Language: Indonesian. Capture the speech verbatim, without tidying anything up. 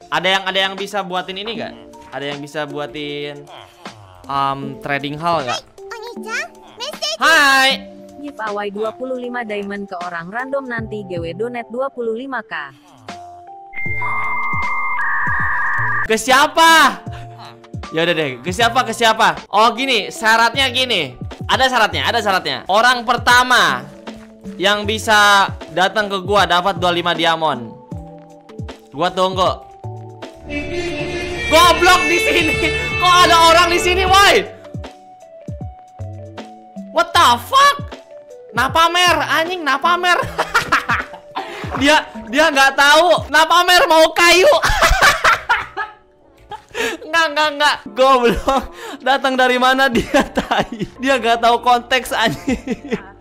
Ada yang ada yang bisa buatin ini gak? Ada yang bisa buatin um, trading hall gak? Hai. Giveaway dua puluh lima diamond ke orang random nanti G W donate dua puluh lima k. Ke siapa? Ya udah deh, ke siapa ke siapa? Oh gini, syaratnya gini. Ada syaratnya, ada syaratnya. Orang pertama yang bisa datang ke gua dapat dua puluh lima diamond. Gua tunggu. Goblok di sini. Kok ada orang di sini, woi? What the fuck? Napamer, anjing napamer. dia dia nggak tahu. Napamer mau kayu. Enggak, enggak, enggak. Goblok. Datang dari mana dia tai? Dia nggak tahu konteks anjing.